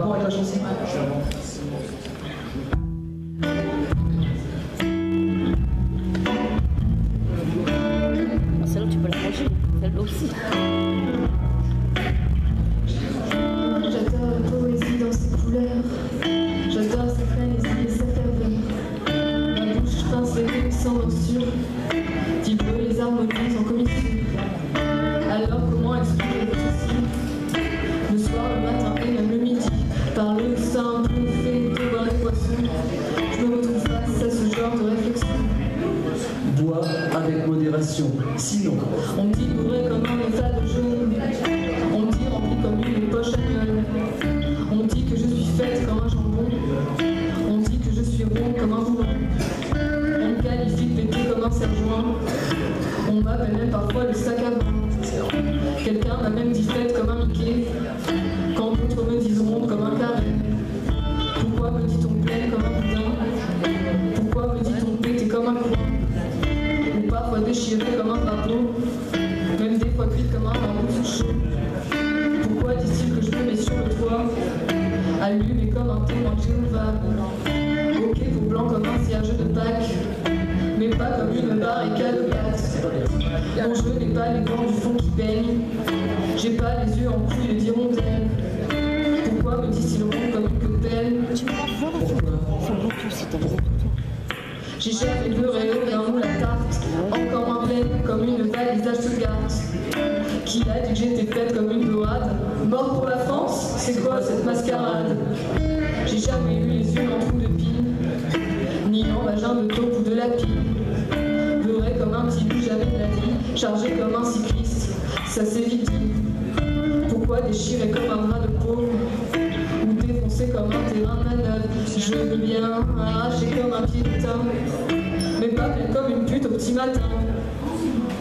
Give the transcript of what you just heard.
rapport avec la chanson. Celle-là, tu peux la manger. Celle-là aussi. J'adore la poésie dans ses couleurs. J'adore sa frénésie et sa ferveur. Ma bouche pince les mots sans morsure. Vibre les harmonies en commission. Alors comment expliquer ceci? Le soir, le matin et même le midi, par le simple fait de boire les poissons, je me retrouve face à ce genre de réflexion. Bois avec modération, sinon. On me dit bourré comme un métal jaune. On me dit rempli comme une poche à gueule. On me dit que je suis faite comme un jambon. On me dit que je suis rond comme un boulon. On me qualifie de pété comme un sergent. On m'appelle même parfois le sac à main. Quelqu'un m'a même dit faite comme un Mickey. Quand d'autres me disent ronde comme un carré. Pourquoi me dit-on pleine comme un boudin? Pourquoi me dit-on pété comme un coin? Ou parfois déchiré comme un drapeau, même des fois cuite comme un bambou sous chaud. Pourquoi disent-ils que je me mets sur le toit, allumé comme un témoin de Jéhovah? Ok pour blanc comme un cierge de Pâques, mais pas comme une barricade de pâtes. Mon jeu n'est pas les gants du fond qui baignent, j'ai pas les yeux en couilles d'hirondelle. Pourquoi me disent-ils rond comme une queue-pelle? J'ai jamais pleuré aucun moule à tarte, encore moins pleine comme une valise à Stuttgart. Qui a dit que j'étais faite comme une boade? Mort pour la France, c'est quoi cette mascarade? J'ai jamais eu les yeux en trou de pile, ni en vagin de taupe ou de lapine. Beurré comme un petit loup, jamais de la vie, chargé comme un cycliste, ça c'est vite dit. Pourquoi déchiré comme un bras de pauvre, ou défoncé comme un terrain de manœuvre? Je veux bien arraché comme un pied de teint, mais pas pleine comme une pute au petit matin.